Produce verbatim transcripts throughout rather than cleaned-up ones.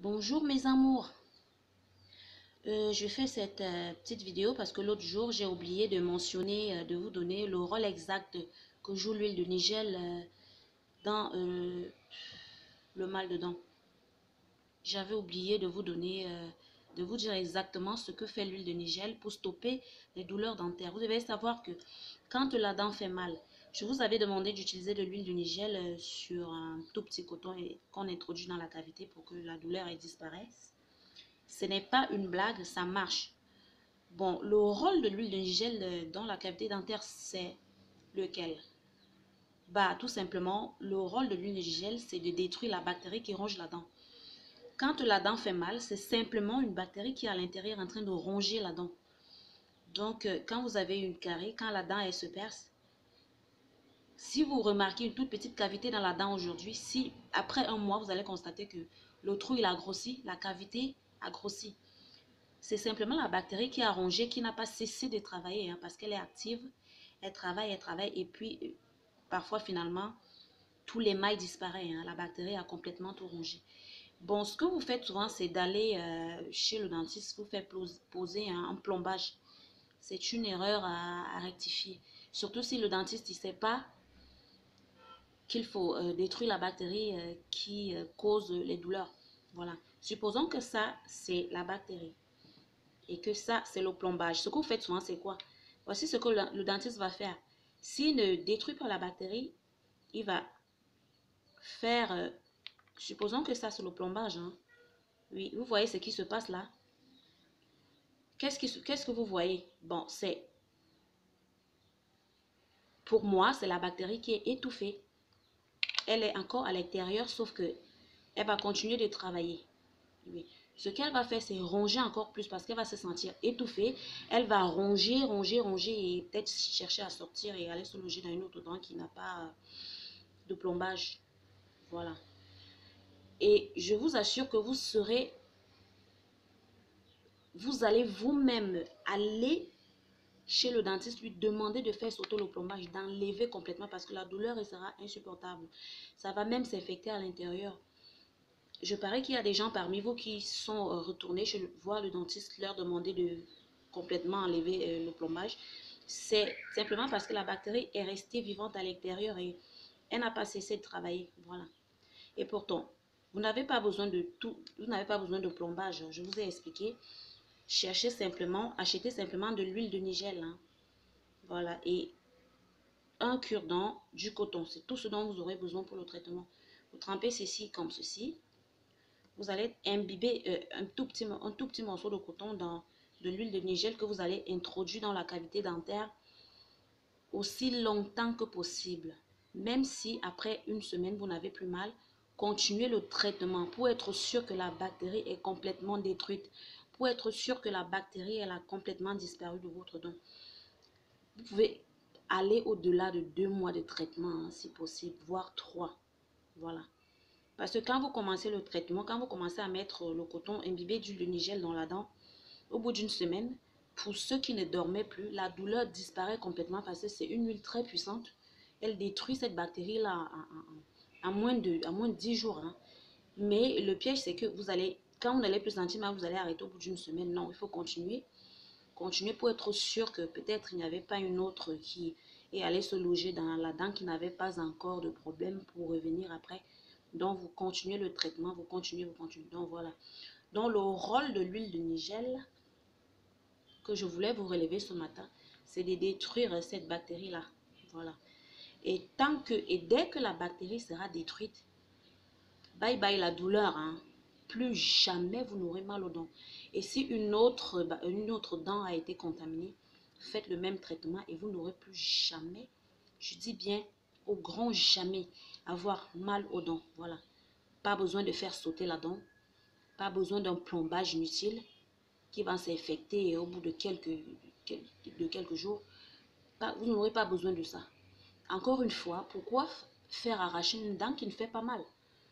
Bonjour mes amours. Euh, je fais cette euh, petite vidéo parce que l'autre jour j'ai oublié de mentionner, euh, de vous donner le rôle exact que joue l'huile de nigel euh, dans euh, le mal de dents. J'avais oublié de vous donner, euh, de vous dire exactement ce que fait l'huile de nigel pour stopper les douleurs dentaires. Vous devez savoir que quand la dent fait mal, je vous avais demandé d'utiliser de l'huile de nigel euh, sur un tout petit coton et qu'on introduit dans la cavité pour que la douleur elle disparaisse. Ce n'est pas une blague, ça marche. Bon, le rôle de l'huile de nigel dans la cavité dentaire, c'est lequel? Bah, tout simplement, le rôle de l'huile de nigel, c'est de détruire la bactérie qui ronge la dent. Quand la dent fait mal, c'est simplement une bactérie qui est à l'intérieur en train de ronger la dent. Donc, quand vous avez une carie, quand la dent elle se perce, si vous remarquez une toute petite cavité dans la dent aujourd'hui, si après un mois, vous allez constater que le trou il a grossi, la cavité a grossi. C'est simplement la bactérie qui a rongé, qui n'a pas cessé de travailler, hein, parce qu'elle est active, elle travaille, elle travaille, et puis euh, parfois finalement, tous les mailles disparaissent, hein, la bactérie a complètement tout rongé. Bon, ce que vous faites souvent, c'est d'aller euh, chez le dentiste, vous faire poser un, un plombage. C'est une erreur à, à rectifier. Surtout si le dentiste ne sait pas qu'il faut euh, détruire la bactérie euh, qui euh, cause les douleurs. Voilà. Supposons que ça, c'est la bactérie. Et que ça, c'est le plombage. Ce que vous faites souvent, c'est quoi? Voici ce que le, le dentiste va faire. S'il ne détruit pas la bactérie, il va faire... Euh, supposons que ça, c'est le plombage. Hein. Oui, vous voyez ce qui se passe là? Qu'est-ce qu'est-ce que vous voyez? Bon, c'est... Pour moi, c'est la bactérie qui est étouffée. Elle est encore à l'intérieur, sauf que elle va continuer de travailler. Oui. Ce qu'elle va faire, c'est ronger encore plus parce qu'elle va se sentir étouffée. Elle va ronger, ronger, ronger et peut-être chercher à sortir et aller se loger dans une autre dent qui n'a pas de plombage. Voilà. Et je vous assure que vous serez, vous allez vous-même aller chez le dentiste, lui demander de faire sauter le plombage, d'enlever complètement parce que la douleur elle sera insupportable. Ça va même s'infecter à l'intérieur. Je parie qu'il y a des gens parmi vous qui sont retournés chez le, voir le dentiste, leur demander de complètement enlever euh, le plombage. C'est simplement parce que la bactérie est restée vivante à l'intérieur et elle n'a pas cessé de travailler. Voilà. Et pourtant, vous n'avez pas besoin de tout, vous n'avez pas besoin de plombage. Je vous ai expliqué. Cherchez simplement, achetez simplement de l'huile de nigel. Hein. Voilà. Et un cure-dent, du coton. C'est tout ce dont vous aurez besoin pour le traitement. Vous trempez ceci comme ceci. Vous allez imbiber euh, un, tout petit, un tout petit morceau de coton dans de l'huile de nigel que vous allez introduire dans la cavité dentaire aussi longtemps que possible. Même si après une semaine, vous n'avez plus mal, continuez le traitement pour être sûr que la bactérie est complètement détruite, pour être sûr que la bactérie elle a complètement disparu de votre dent. Vous pouvez aller au-delà de deux mois de traitement, hein, si possible, voire trois. Voilà. Parce que quand vous commencez le traitement, quand vous commencez à mettre le coton imbibé d'huile de nigel dans la dent, au bout d'une semaine, pour ceux qui ne dormaient plus, la douleur disparaît complètement parce que c'est une huile très puissante. Elle détruit cette bactérie-là en, en, en, moins de, en moins de dix jours. Hein. Mais le piège, c'est que vous allez, quand vous n'allez plus sentir mal, vous allez arrêter au bout d'une semaine. Non, il faut continuer. Continuer pour être sûr que peut-être il n'y avait pas une autre qui est allée se loger dans la dent qui n'avait pas encore de problème pour revenir après. Donc, vous continuez le traitement, vous continuez, vous continuez. Donc, voilà. Donc, le rôle de l'huile de nigel que je voulais vous relever ce matin, c'est de détruire cette bactérie-là. Voilà. Et tant que, et dès que la bactérie sera détruite, bye bye la douleur, hein. Plus jamais vous n'aurez mal aux dents. Et si une autre, une autre dent a été contaminée, faites le même traitement et vous n'aurez plus jamais, je dis bien au grand jamais, avoir mal aux dents. Voilà. Pas besoin de faire sauter la dent. Pas besoin d'un plombage inutile qui va s'infecter au bout de quelques, de quelques jours. Pas, vous n'aurez pas besoin de ça. Encore une fois, pourquoi faire arracher une dent qui ne fait pas mal?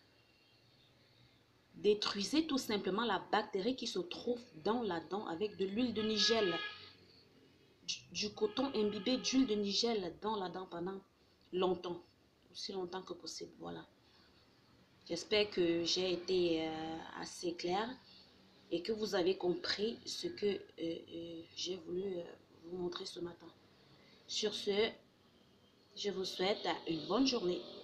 Détruisez tout simplement la bactérie qui se trouve dans la dent avec de l'huile de nigel. Du, du coton imbibé d'huile de nigel dans la dent pendant longtemps. Aussi longtemps que possible. Voilà. J'espère que j'ai été euh, assez claire et que vous avez compris ce que euh, euh, j'ai voulu euh, vous montrer ce matin. Sur ce, je vous souhaite une bonne journée.